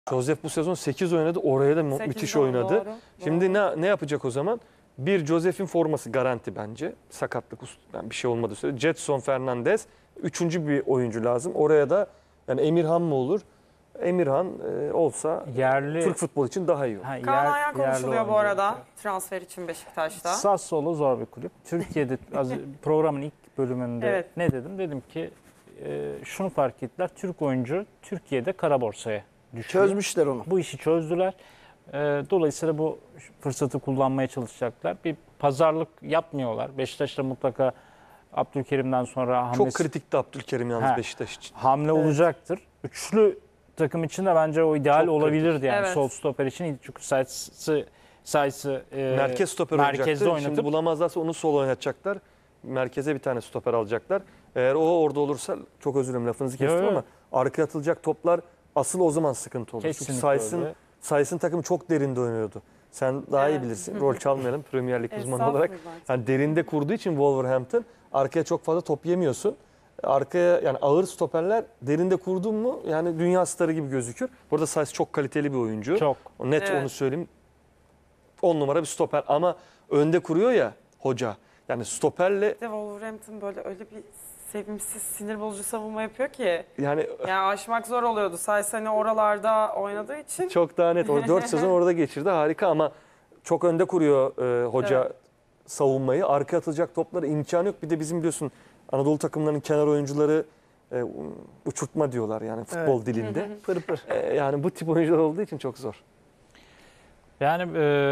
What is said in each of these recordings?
Josef bu sezon 8 oynadı. Oraya da müthiş oynadı. Doğru, Şimdi ne yapacak o zaman? Bir Josef'in forması garanti bence. Sakatlık yani bir şey olmadığı sürece. Jetson Fernandez. Üçüncü bir oyuncu lazım. Oraya da yani Emirhan mı olur? Emirhan olsa yerli Türk futbol için daha iyi olur. Kaan Ayhan konuşuluyor bu arada transfer için Beşiktaş'ta. Sassuolo zor bir kulüp. Türkiye'de programın ilk bölümünde Evet. ne dedim? Dedim ki şunu fark ettiler. Türk oyuncu Türkiye'de kara borsaya düşüyor. Çözmüşler onu. Bu işi çözdüler. Dolayısıyla bu fırsatı kullanmaya çalışacaklar. Bir pazarlık yapmıyorlar. Beşiktaş'ta mutlaka Abdülkerim'den sonra hamlesi, Çok kritikti Abdülkerim yalnız Beşiktaş için. hamle olacaktır. Üçlü takım için de bence o ideal Çok olabilirdi yani Evet. sol stoper için. Çünkü sayısı Merkez stoper merkezde oynayacaktır. oynatıp Şimdi bulamazlarsa onu sol oynatacaklar. Merkeze bir tane stoper alacaklar. Eğer o orada olursa, çok özür dilerim lafınızı kestim Yo, yo. ama arkaya atılacak toplar asıl o zaman sıkıntı olur. Çünkü kesinlikle öyle. Sayısın takımı çok derinde oynuyordu. Sen daha iyi bilirsin. Rol çalmayalım Premier Lig uzmanı olarak. Yani derinde kurduğu için Wolverhampton arkaya çok fazla top yemiyorsun. Arkaya yani ağır stoperler derinde kurdun mu yani dünya starı gibi gözükür. Burada Sayıs çok kaliteli bir oyuncu. Çok. Net Evet. onu söyleyeyim. 10 numara bir stoper ama önde kuruyor ya hoca. Yani stoperle De Wolverhampton böyle öyle bir sevimsiz, sinir bozucu savunma yapıyor ki. yani Yani aşmak zor oluyordu. Sayıs hani oralarda oynadığı için. çok daha net. O 4 sezon orada geçirdi. Harika ama çok önde kuruyor hoca Evet. savunmayı. Arkaya atılacak toplara imkanı yok. Bir de bizim biliyorsun Anadolu takımlarının kenar oyuncuları uçurtma diyorlar yani futbol dilinde. Pır pır. Yani bu tip oyuncular olduğu için çok zor. Yani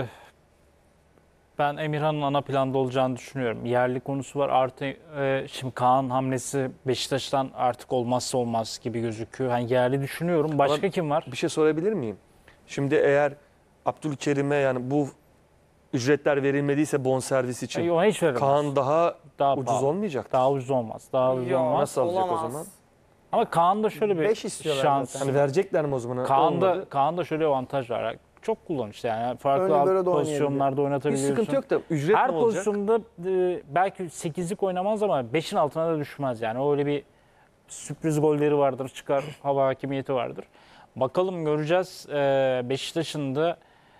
ben Emirhan'ın ana planda olacağını düşünüyorum. Yerli konusu var. Artı şimdi Kaan hamlesi Beşiktaş'tan artık olmazsa olmaz gibi gözüküyor. Hani yerli düşünüyorum. Başka Ama kim var? Bir şey sorabilir miyim? Şimdi eğer Abdülkerim'e yani bu ücretler verilmediyse bonservis için Ona hiç verilmez. Kaan daha ucuz pahalı. olmayacak. Daha ucuz olmaz. Daha ucuz Yok, olmaz. Nasıl alacak o olamaz. zaman? Ama Kaan'da şöyle bir 5 istiyorlar şans. zaten. Hani verecekler mi o zaman? Olmadı. Kaan'da şöyle bir avantaj var. Çok kullanışlı yani. Farklı Ön libero alt da pozisyonlarda Bir oynatabiliyorsun. sıkıntı yok da ücret Her ne olacak? pozisyonda belki 8'lik oynamaz ama 5'in altına da düşmez. Yani öyle bir sürpriz golleri vardır. Çıkar hava hakimiyeti vardır. Bakalım göreceğiz. Beşiktaş'ın da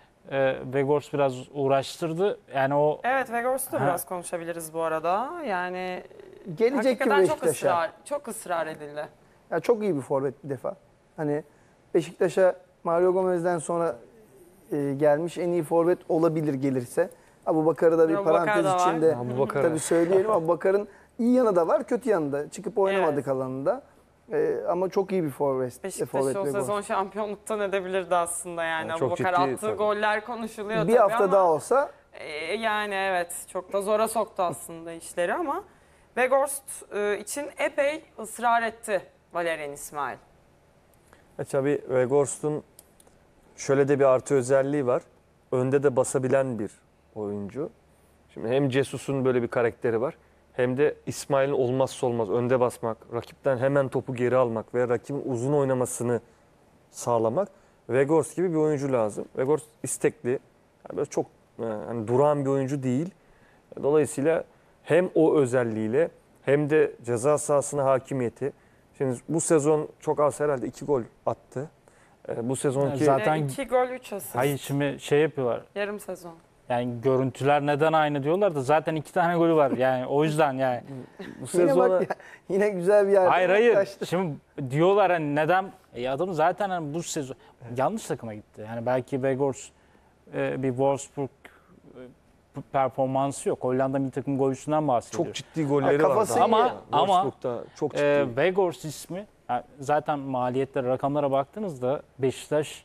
Vegors biraz uğraştırdı. Yani o Evet, Weghorst'u da Ha. biraz konuşabiliriz bu arada. Yani Gelecek gibi hakikaten çok Beşiktaş'a. çok ısrar edildi. Ya çok iyi bir forvet bir defa. Hani Beşiktaş'a Mario Gomez'den sonra gelmiş en iyi forvet olabilir gelirse. Abubakar'ı da bir Abubakar parantez da var. içinde Abubakar. tabii söyleyelim. Abubakar'ın iyi yanı da var, kötü yanı da. Çıkıp oynamadık alanında. Ama çok iyi bir forvet. Beşiktaş o sezon şampiyonluktan edebilirdi aslında yani. Yani çok Abubakar ciddi attığı tabii. goller konuşuluyor Bir tabii hafta ama, daha olsa yani evet çok da zora soktu aslında işleri ama Weghorst için epey ısrar etti Valerian İsmail. Tabii Weghorst'un şöyle de bir artı özelliği var. Önde de basabilen bir oyuncu. Şimdi hem Cesus'un böyle bir karakteri var. Hem de İsmail'in olmazsa olmaz önde basmak, rakipten hemen topu geri almak ve rakibin uzun oynamasını sağlamak. Weghorst gibi bir oyuncu lazım. Weghorst istekli. Yani böyle çok hani duran bir oyuncu değil. Dolayısıyla hem o özelliğiyle hem de ceza sahasına hakimiyeti. Şimdi bu sezon çok az herhalde 2 gol attı. Bu sezonki Zaten- 2 gol 3 asist. hayır şimdi şey yapıyorlar. Yarım sezon. Yani görüntüler neden aynı diyorlar da zaten 2 tane golü var. Yani o yüzden yani. bu yine sezona bak ya, yine güzel bir yerde. Hayır. kaçtı. Şimdi diyorlar hani neden? Adam zaten hani bu sezon yanlış takıma gitti. Yani belki Weghorst bir Wolfsburg performansı yok. Hollanda milli takım golcüsünden bahsediyor. çok ciddi golleri kafası vardı. iyi. Ama- Wolfsburg'da çok ciddi. Weghorst ismi yani zaten maliyetlere, rakamlara baktığınızda Beşiktaş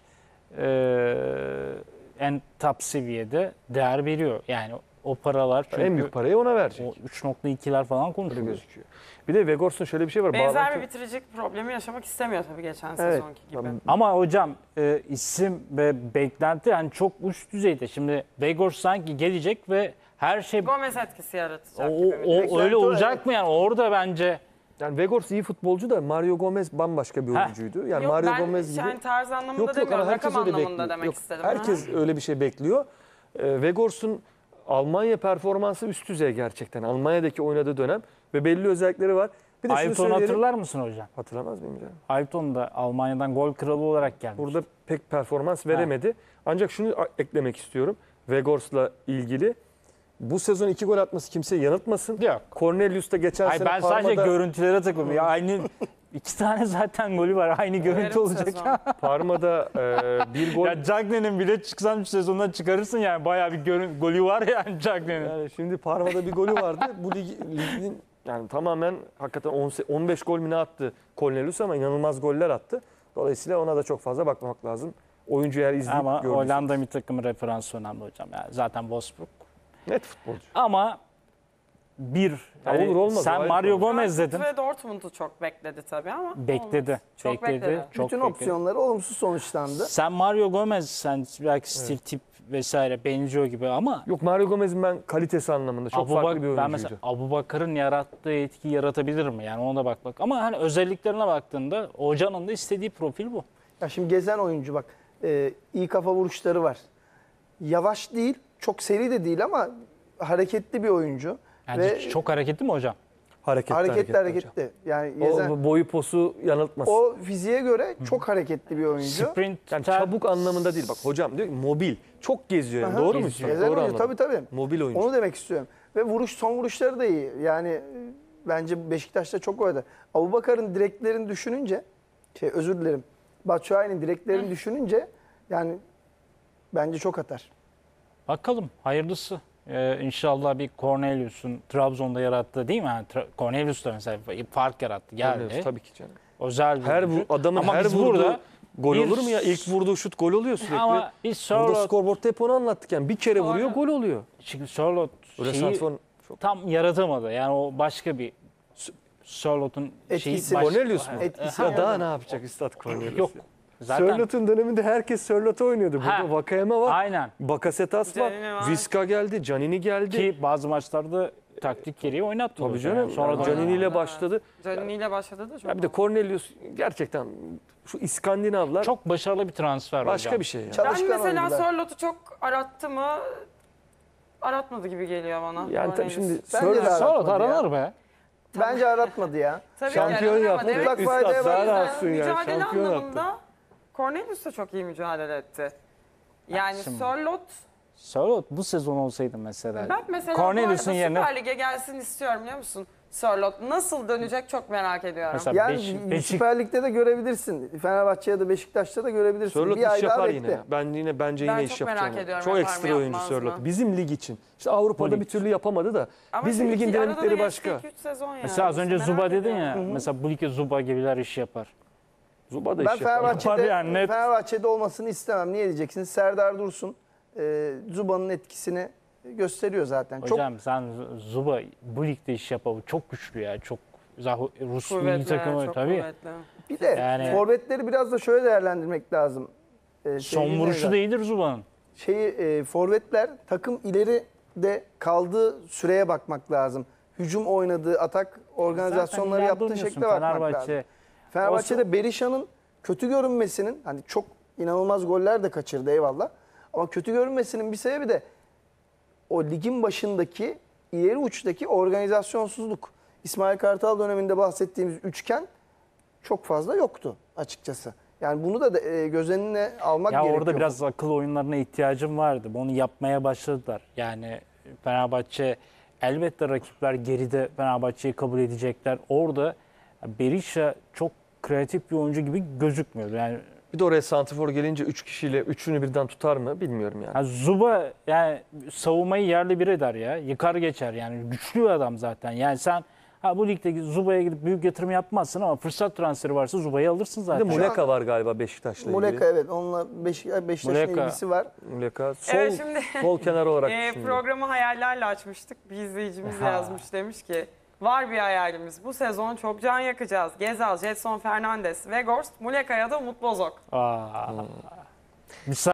en top seviyede değer veriyor. Yani o paralar çünkü En büyük parayı ona verecek. o 3.2'ler falan Öyle konuşuluyor. gözüküyor. Bir de Weghorst'un şöyle bir şey var. Benzer bağlantı- bir bitiricilik problemi yaşamak istemiyor tabii geçen Evet. sezonki gibi. Tabii. Ama hocam isim ve beklenti yani çok uç düzeyde. Şimdi Weghorst sanki gelecek ve her şey Gomez etkisi yaratacak o, gibi. o öyle o, olacak evet. mı yani? Orada bence Yani Weghorst iyi futbolcu da Mario Gomez bambaşka bir Heh. oyuncuydu. Yani Yok, Mario ben Gomez gibi. yani tarz anlamında Yok ama demiyorum. herkes Rakam öyle anlamında bekliyor. demek Yok, istedim. herkes öyle bir şey bekliyor. Weghorst'un Almanya performansı üst düzey gerçekten. Almanya'daki oynadığı dönem ve belli özellikleri var. Bir de şunu Ailton'u söyleyelim. hatırlar mısın hocam? Hatırlamaz mıyım canım? Ailton da Almanya'dan gol kralı olarak gelmiş. Burada pek performans veremedi. Ancak şunu eklemek istiyorum. Weghorst'la ilgili. Bu sezon 2 gol atması kimseyi yanıltmasın. Yok. Cornelius da geçen Ay sene ben sadece Parma'da, görüntülere takıldım. Ya aynı 2 tane zaten golü var. Aynı görüntü Yarım olacak. sezon. Parma'da bir gol. Ya Cagney'in bile çıksan şu sezondan çıkarırsın yani. Bayağı bir golü var yani Cagney'in. Yani şimdi Parma'da bir golü vardı. Bu ligin yani tamamen hakikaten 15 gol mü ne attı Cornelius ama inanılmaz goller attı. Dolayısıyla ona da çok fazla bakmamak lazım. Oyuncu eğer izleyip Ama gördüyse. Hollanda bir takım referansı önemli hocam. Yani zaten Wolfsburg. Net futbolcu. Ama olur olmaz, o sen ayrı Mario konu. Gomez dedin. Ve Dortmund'u çok bekledi tabii ama Bekledi. olmaz. Çok bekledi. Çok Bütün bekledi. opsiyonları olumsuz sonuçlandı. Sen Mario Gomez, sen belki stil tip vesaire benziyor gibi ama Yok, Mario Gomez'in ben kalitesi anlamında çok farklı bir ben oyuncuydu. mesela Abubakar'ın yarattığı etki yaratabilir mi? Yani ona da bak. Ama hani özelliklerine baktığında hocanın da istediği profil bu. Ya şimdi gezen oyuncu bak, iyi kafa vuruşları var. Yavaş değil, çok seri de değil ama hareketli bir oyuncu. Yani Ve çok hareketli mi hocam? hareketli. Yani gezen, O boyu posu yanıltmasın. o fiziğe göre çok hareketli bir oyuncu. Sprint Yani çabuk anlamında değil. Bak hocam diyor ki mobil. Çok geziyor yani. Aha. Doğru mu? Geziyor. Gezen Doğru oyuncu anladım. tabii. Mobil oyuncu. Onu demek istiyorum. Ve son vuruşları da iyi. Yani bence Beşiktaş'ta çok oynadı. Abubakar'ın direklerini düşününce, özür dilerim. Batshuayi'nin direklerini düşününce yani bence çok atar. Bakalım hayırlısı. İnşallah bir Cornelius'un Trabzon'da yarattığı değil mi? Yani Cornelius da mesela fark yarattı. Geldi. Cornelius, tabii ki canım. Özel bir Her oyuncu. adamın Ama her biz vurduğu burada gol bir- olur mu ya? İlk vurduğu şut gol oluyor sürekli. ama biz Burada Sörloth, skorboardta hep onu anlattık yani. Bir kere vuruyor Doğru. gol oluyor. çünkü Sörloth Öyle şeyi santrfor çok. tam yaratamadı. Yani o başka bir Sörloth'un şeyi Etkisi. Cornelius mu? Etkisi Ya oldu. daha ne yapacak Üstad Cornelius? yok. ya? Zaten Sörloth'un döneminde herkes Sörloth'u oynuyordu. Burada Ha. Vakayeme var. aynen. Bakasetas var. Canini var. Viska geldi. Canini geldi. Ki bazı maçlarda taktik gereği oynattı. Tabii hoca. canım. Yani sonra da Canini ile Evet. başladı. Canini ile başladı da çok. Ya bir de Cornelius gerçekten şu İskandinavlar çok başarılı bir transfer başka hocam. bir şey ya. Ben Çalışkan mesela oyuncular. Sörloth'u çok arattı mı? Aratmadı gibi geliyor bana. Yani tabii Cornelius. şimdi Bence de Sörloth Sörloth aratmadı ya. aranır be. Bence aratmadı ya. Tabii şampiyon yani yaptı. aramadı. Mutlak Evet. faydaya Üstad daha var. rahatsın ya. Mücadele Şampiyon yaptı. anlamında Cornelius da çok iyi mücadele etti. Yani Şimdi- Sörloth, Sörloth bu sezon olsaydı mesela. ben mesela Cornelius'un bu arada yerine Süper Lig'e gelsin istiyorum biliyor musun? Sörloth nasıl dönecek çok merak ediyorum. Mesela Yani Beşik- Süper Lig'de de görebilirsin. Fenerbahçe ya da Beşiktaş'ta da görebilirsin. Sörloth bir ay iş daha yapar bekle. yine. Bence Ben yine çok iş merak yapacağını. ediyorum, Çok yapar mı, ekstra oyuncu yapmaz Sörloth. mı? Bizim lig için. İşte Avrupa'da Bu lig bir türlü yapamadı da Ama bizim işte ligin arada da dinamikleri geçti başka. 2-3 sezon yani. Mesela az önce Merak Zuba dedin ediyorum. ya. Mesela bu ligde Zuba gibiler iş yapar. Zuba da Ben iş yapar. Fenerbahçe'de, Yapar yani, net. Fenerbahçe'de olmasını istemem. Niye diyeceksiniz? Serdar Dursun Zuba'nın etkisini gösteriyor zaten. Hocam sen Zuba bu ligde iş yapar. Çok güçlü ya. Çok Rus milli Kuvvetli, takımı çok tabii. kuvvetli. Bir de Yani- forvetleri biraz da şöyle değerlendirmek lazım. Son Sevgili vuruşu Nevzat. değildir Zuba'nın. Forvetler takım ileride kaldığı süreye bakmak lazım. Hücum oynadığı, atak organizasyonları Zaten yaptığı ileride şekle oynuyorsun. bakmak lazım. Fenerbahçe'de Berisha'nın kötü görünmesinin, hani çok inanılmaz goller de kaçırdı eyvallah. Ama kötü görünmesinin bir sebebi de o ligin başındaki ileri uçtaki organizasyonsuzluk. İsmail Kartal döneminde bahsettiğimiz üçgen çok fazla yoktu açıkçası. Yani bunu da göz önüne almak Ya gerekiyor. orada biraz akıl oyunlarına ihtiyacım vardı. Bunu yapmaya başladılar. Yani Fenerbahçe elbette rakipler geride Fenerbahçe'yi kabul edecekler. Orada Berisha çok kreatif bir oyuncu gibi gözükmüyordu. Yani Bir de oraya santrfor gelince 3 kişiyle üçünü birden tutar mı bilmiyorum yani. ha, Zuba yani savunmayı yerle bir eder ya. Yıkar geçer yani. Güçlü bir adam zaten. Yani sen bu ligdeki Zuba'ya gidip büyük yatırım yapmazsın ama fırsat transferi varsa Zuba'yı alırsın Bir de zaten. Muleka var galiba Beşiktaş'la ilgili. Muleka evet onunla Beşiktaş'ın Muleka. ilgisi var. Muleka sol, Evet, şimdi sol kenar olarak düşünüyorum. programı hayallerle açmıştık. Bir izleyicimiz Ha. yazmış demiş ki var bir hayalimiz. Bu sezon çok can yakacağız. Gezal, Jetson Fernandes, Weghorst, Muleka ya da Umut Bozok. Aa.